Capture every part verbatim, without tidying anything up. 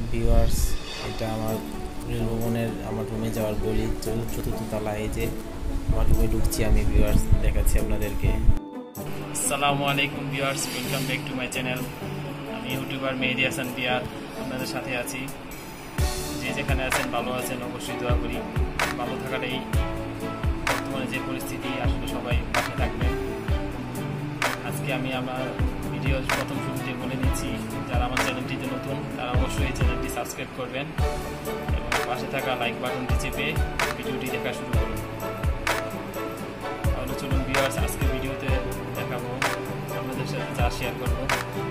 Viewers, এটা আমার রেলভবনের আমার রুমে যাওয়ার গলি, চতুর্থ তলা। এই যে আমার রুমে ঢুকছি আমি। ভিউয়ার্স, দেখাচ্ছি আপনাদেরকে। আসসালামু আলাইকুম viewers, welcome back to my channel. আমি ইউটিউবার মেহেদী হাসান বিয়ার আপনাদের সাথে আছি। যে যেখানে আছেন ভালো আছেন, অবশ্যই দোয়া করি ভালো থাকাটাই বর্তমানে যে পরিস্থিতি, আসলে সবাই পাশে থাকবেন। আজকে আমি আমার ভিডিওর প্রথম শুরুতে বলে নিচ্ছি, যারা আমার চ্যানেলটিতে নতুন তারা অবশ্যই এই চ্যানেলটি সাবস্ক্রাইব করবেন এবং পাশে থাকা লাইক বাটনটি চেপে ভিডিওটি দেখা শুরু করুন। তাহলে চলুন ভিউয়ার্স, আজকে ভিডিওতে দেখাবো আপনাদের সাথে যা শেয়ার করবো।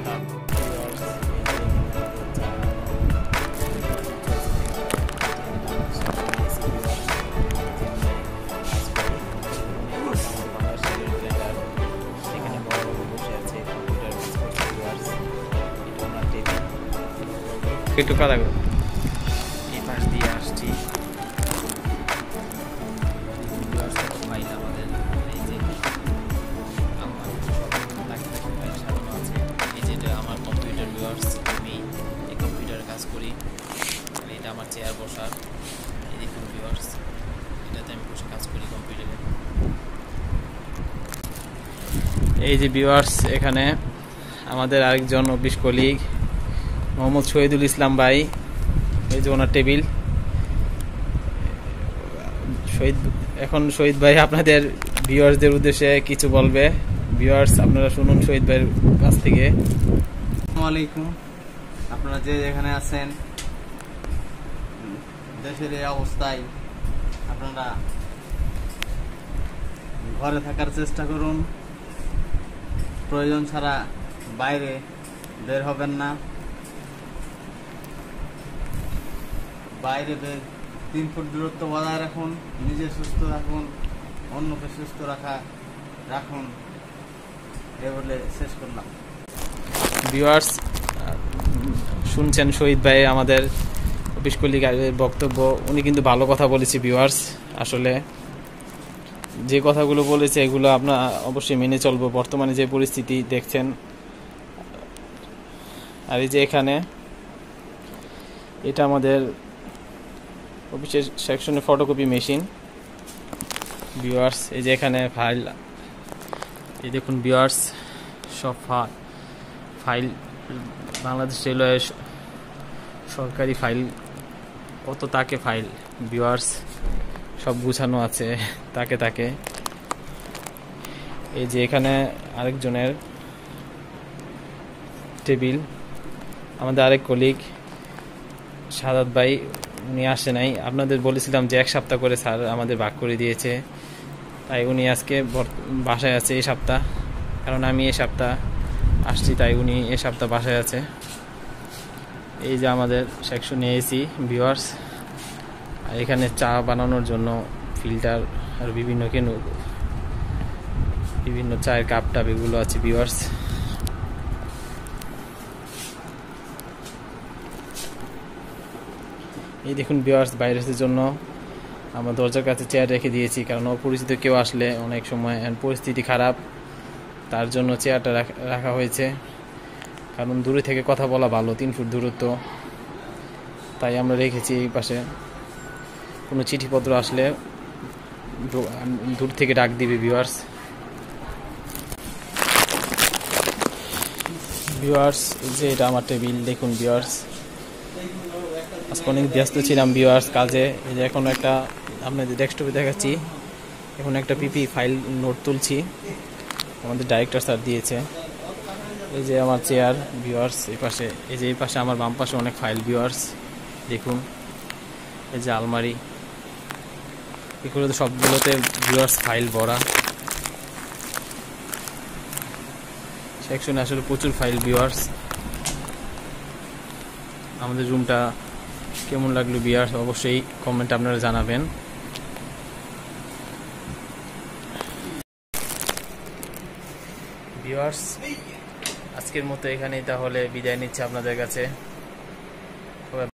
একটু কথা এই পাশ দিয়ে আসছি। ফাইল আমাদের এই যে আমার লাখে লাখে ফাইল সাজানো আছে। এই যেটা আমার কম্পিউটার ভিউয়ার্স, আমি এই কম্পিউটারে কাজ করি। এটা আমার চেয়ার বসার। এই দেখুন ভিউয়ার্স, এটাতে আমি বসে কাজ করি কম্পিউটারে। এই যে ভিউয়ার্স, এখানে আমাদের আরেকজন অফিস কলিগ মোহাম্মদ শহীদুল ইসলাম ভাই। এই যে ওনার টেবিল। শহীদ এখন শহীদ ভাই আপনাদের ভিউয়ার্সদের উদ্দেশ্যে কিছু বলবে। ভিউয়ার্স, আপনারা শুনুন শহীদ ভাইয়ের কাছ থেকে। আসসালামু আলাইকুম। আপনারা যে যেখানে আছেন, দেশের এই অবস্থায় আপনারা ঘরে থাকার চেষ্টা করুন। প্রয়োজন ছাড়া বাইরে বের হবেন না। বাইরে তিন ফুট দূরত্ব বজায় রাখুন। নিজে সুস্থ রাখুন, অন্যকে সুস্থ রাখা রাখুন। এ বলে শেষ করলাম। ভিউয়ার্স, শুনছেন শহীদ ভাই আমাদের অফিস কলিগের বক্তব্য। উনি কিন্তু ভালো কথা বলেছে ভিউয়ার্স। আসলে যে কথাগুলো বলেছে এগুলো আপনার অবশ্যই মেনে চলবো। বর্তমানে যে পরিস্থিতি দেখছেন, আর এই যে এখানে এটা আমাদের অফিসের সেকশনে ফটোকপি মেশিন। ভিউয়ার্স, এই যে এখানে ফাইল, এই দেখুন ভিউয়ার্স, সব ফাইল বাংলাদেশ রেলওয়ে সরকারি ফাইল, কত তাকে ফাইল ভিউয়ার্স, সব গুছানো আছে তাকে তাকে। এই যে এখানে আরেকজনের টেবিল, আমাদের আরেক কলিগ সাদাত ভাই, উনি আসে নাই। আপনাদের বলেছিলাম যে এক সপ্তাহ করে স্যার আমাদের ভাগ করে দিয়েছে, তাই উনি আজকে বাসায় আছে এই সপ্তাহ। কারণ আমি এই সপ্তাহ আসছি, তাই উনি এই সপ্তাহ বাসায় আছে। এই যে আমাদের সেকশনে এসি ভিউয়ার্স, আর এখানে চা বানানোর জন্য ফিল্টার আর বিভিন্ন কেন বিভিন্ন চায়ের কাপ টাপ এগুলো আছে ভিউয়ার্স। এই দেখুন ভিউয়ার্স, ভাইরাসের জন্য আমার দরজার কাছে চেয়ার রেখে দিয়েছি, কারণ অপরিচিত কেউ আসলে অনেক সময় পরিস্থিতি খারাপ, তার জন্য চেয়ারটা রাখা হয়েছে। কারণ দূরে থেকে কথা বলা ভালো, তিন ফুট দূরত্ব, তাই আমরা রেখেছি এই পাশে। কোনো চিঠিপত্র আসলে দূর থেকে ডাক দিবে ভিউয়ার্স। ভিউয়ার্স, এই যে এটা আমার টেবিল, দেখুন ভিউয়ার্স। আজকে অনেক ব্যস্ত ছিলাম ভিউয়ার্স কাজে। এই যে এখন একটা আপনাদের ডেস্কটপে দেখাচ্ছি, এখন একটা পিপি ফাইল নোট তুলছি, আমাদের ডাইরেক্টর স্যার দিয়েছে। এই যে আমার চেয়ার ভিউয়ার্স, এই পাশে, এই যে এই পাশে আমার বাম পাশে অনেক ফাইল ভিউয়ার্স, দেখুন। এই যে আলমারি, এগুলোতে সবগুলোতে ভিউয়ার্স ফাইল ভরা। সেকশনে আসলে প্রচুর ফাইল ভিউয়ার্স। আমাদের রুমটা কেমন লাগলো ভিউয়ার্স অবশ্যই কমেন্টে আপনারা জানাবেন। ভিউয়ার্স, আজকের মতো এখানেই তাহলে বিদায় নিচ্ছি আপনাদের কাছে।